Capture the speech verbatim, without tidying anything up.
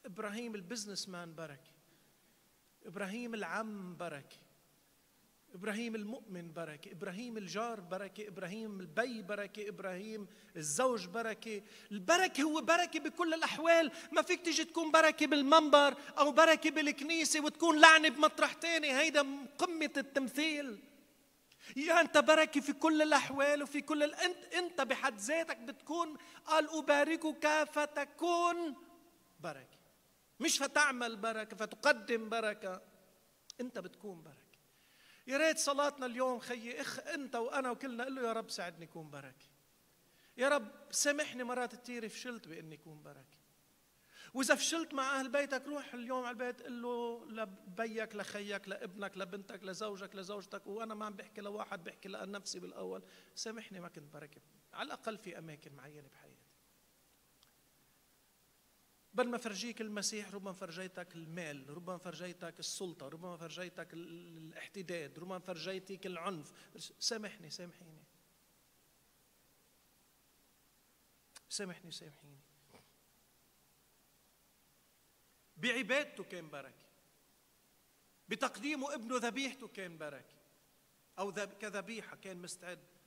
إبراهيم البزنس مان بركة، إبراهيم العم بركة، إبراهيم المؤمن بركة، إبراهيم الجار بركة، إبراهيم البي بركة، إبراهيم الزوج بركة. البركة هو بركة بكل الأحوال. ما فيك تيجي تكون بركة بالمنبر أو بركة بالكنيسة وتكون لعنة بمطرح تاني. هيدا قمة التمثيل. يا أنت بركة في كل الأحوال وفي كل ال... أنت أنت بحد ذاتك بتكون، قال أباركك فتكون بركة، مش فتعمل بركة فتقدم بركة، أنت بتكون بركة. يا ريت صلاتنا اليوم خيي اخ انت وانا وكلنا قل له يا رب ساعدني اكون بركه. يا رب سامحني مرات كثير فشلت باني اكون بركه. واذا فشلت مع اهل بيتك روح اليوم على البيت قل له لبيك لخيك لابنك لبنتك لزوجك لزوجتك، وانا ما عم بحكي لواحد بحكي لنفسي بالاول، سامحني ما كنت بركه على الاقل في اماكن معينه بحياتي. بل ما فرجيك المسيح ربما فرجيتك المال، ربما فرجيتك السلطة، ربما فرجيتك الاحتداد، ربما فرجيتك العنف. سامحني سامحيني سامحني سامحيني. بعبادته كان بركة، بتقديمه ابنه ذبيحته كان بركة، أو كذبيحة كان مستعد.